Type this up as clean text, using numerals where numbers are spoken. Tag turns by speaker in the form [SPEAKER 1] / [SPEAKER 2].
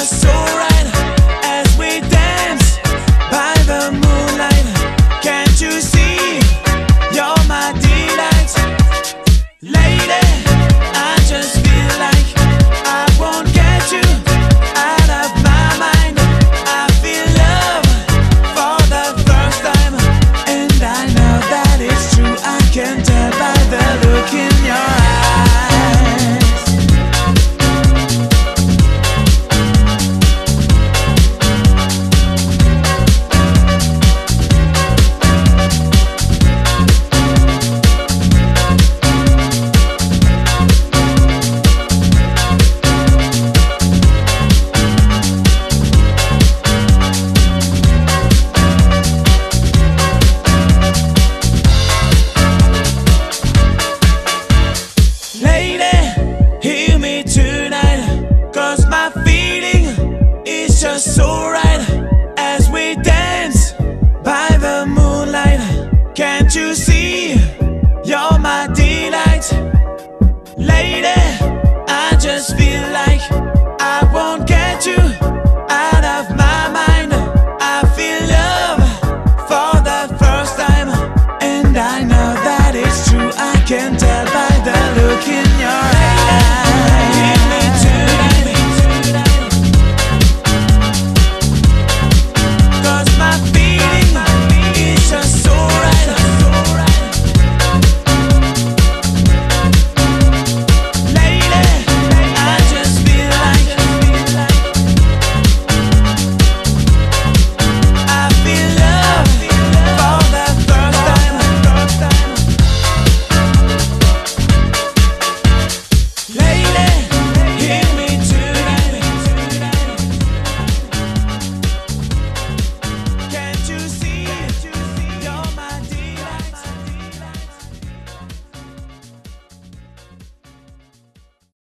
[SPEAKER 1] just so right as we dance by the moonlight. Can't you see you're my delight? Lady, I just feel like I won't get you out of my mind. I feel love for the first time, and I know that it's true. I can tell by the look in your eyes. Lady, hear me tonight, 'cause my feeling is just so right.